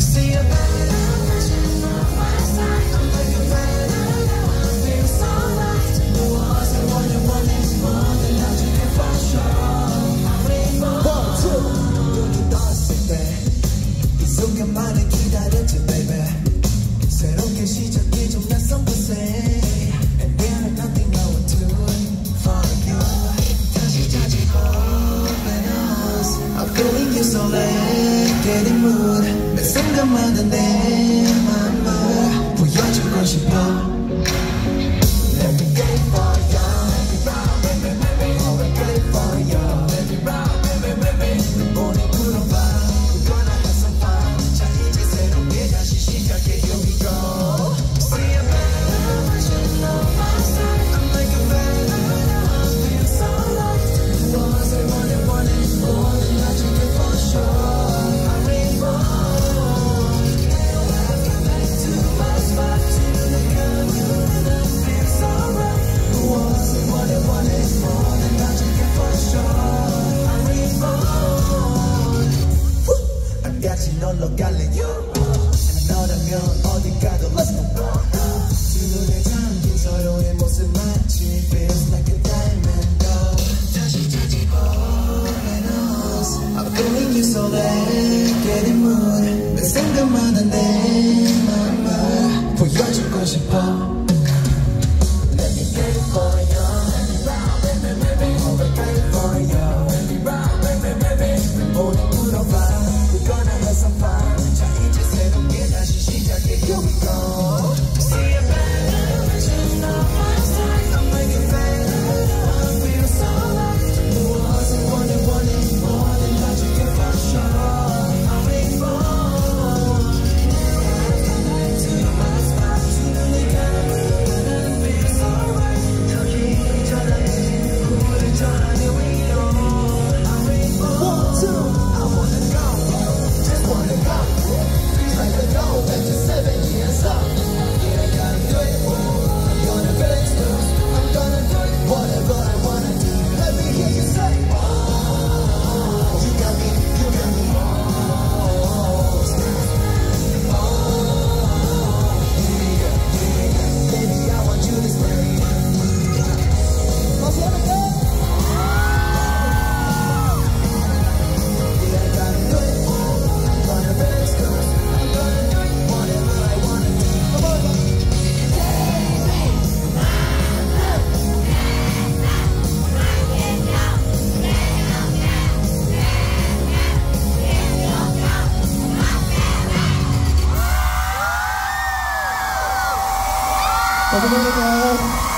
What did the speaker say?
See a better version of my side. I'm like a better, now I feel so right. The walls I wanted more than I took it for sure. I'm reborn. 1, 2 눈을 떴을 때 이 순간만을 기다렸지 baby. 새롭게 시작이 좀 낯선 곳에 And there ain't nothing I would do for you. 다시 찾은 hope in us. I'm feeling you so late, getting mood. 매 순간마다 내 맘을 보여주고 싶어. Let me get it for you. Let me round, baby, baby. Oh, I get it for you. Let me round, baby, baby. 몸이 불어봐. We're gonna have some fun. 자 이제 새롭게 다시 시작해. Here we go. See a better version of myself. I'm like a better, now I feel so right. The ones I wanted more than I took it for sure. I'm reborn. I've come back to my spot. To the gun, and I feel so right. The ones I wanted more than I took it for sure. I'm reborn. I got you 놀러 갈래 you. 너라면 어디 가도 let's go. 두 눈에 잠긴 서로의 모습 마치 feels like a diamond though. 다시 찾은 hope in us. I'm feeling you so late, getting mood. 매 생각마다 내 맘을 보여주고 싶어. Let me get it for you. Let me round, baby, baby. Oh, I get it for you. Let me round, baby, baby. 몸이 불어봐. We're gonna have some fun. 자 이제 새롭게 다시 시작해. Here we go. See a better version of myself. I'm like a better, now I feel so right. The ones I wanted more than I took it for sure. I'm reborn. I've come back to my spot. 두 눈을 감으면 I feel so right. 저기 전화해 우리 전화해 위로. I'm reborn. 1, 2 I wanna go, just wanna go. Feels like a go back to 7 years up. Yeah, I gotta do it. I'm gonna flex loose. I'm gonna do it. Whatever I wanna do. Let me hear you say, oh, you got me, you got me. Yeah. Baby, I want you to stay. Let's let it go. Yeah, I gotta do it. I'm gonna flex loose. I'm gonna do it. Whatever I wanna do. Come on, baby. 감사합니다.